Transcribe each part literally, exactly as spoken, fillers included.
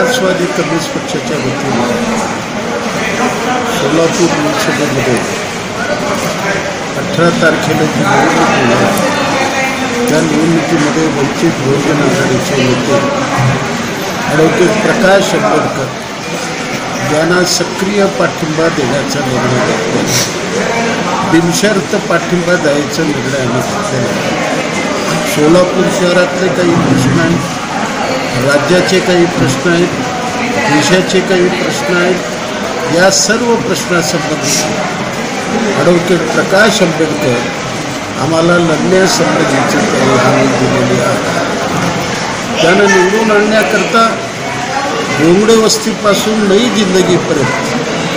मार्क्सवादी कम्युनिस्ट पक्षाच्या वतीने सोलापूर लोकसभेमध्ये अठरा तारखेला जी निवडणूक होणार त्या निवडणुकीमध्ये वंचित बहुजन आघाडीचे नेते ॲडव्होकेट प्रकाश आंबेडकर यांना सक्रिय पाठिंबा देण्याचा निर्णय घेतला। बिनशर्त पाठिंबा द्यायचा निर्णय आम्ही घेतलेला। सोलापूर शहरातले काही प्रश्न आहेत, राज्याचे काही प्रश्न आहेत, देशाचे काही प्रश्न आहेत, या सर्व प्रश्नासंबंधी ॲडव्होकेट प्रकाश आंबेडकर आम्हाला लढण्यासंबंधीची तयारी आम्ही दिलेली आहे। त्यानं निवडून आणण्याकरता गोंगडे वस्तीपासून नई जिंदगीपर्यंत,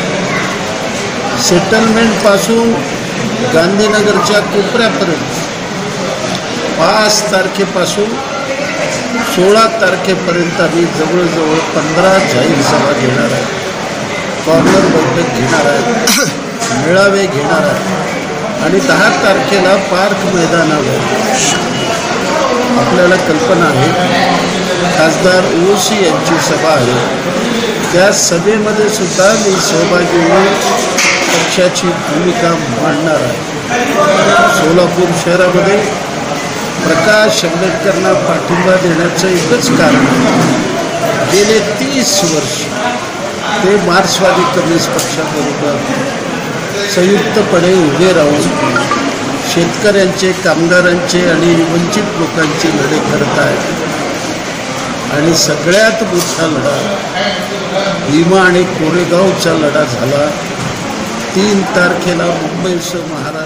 सेटलमेंटपासून गांधीनगरच्या कोपऱ्यापर्यंत पाच तारखेपासून सोळा तारखेपर्यंत आम्ही जवळजवळ पंधरा जाहीर सभा घेणार आहे, कॉर्नर बैठक घेणार आहे, मेळावे घेणार आहे आणि दहा तारखेला पार्क मैदानावर आपल्याला कल्पना आहे खासदार ओसी यांची सभा आहे। त्या सभेमध्ये सुद्धा मी सहभागी होऊन पक्षाची भूमिका मांडणार आहे। सोलापूर शहरामध्ये प्रकाश आंबेडकरांना पाठिंबा देण्याचं एकच कारण आहे, गेले तीस वर्ष ते मार्क्सवादी कम्युनिस्ट पक्षाबरोबर संयुक्तपणे उभे राहून शेतकऱ्यांचे, कामगारांचे आणि वंचित लोकांचे लढे करत आहेत आणि सगळ्यात मोठा लढा भीमा आणि कोरेगावचा लढा झाला। तीन तारखेला मुंबईसह महाराष्ट्र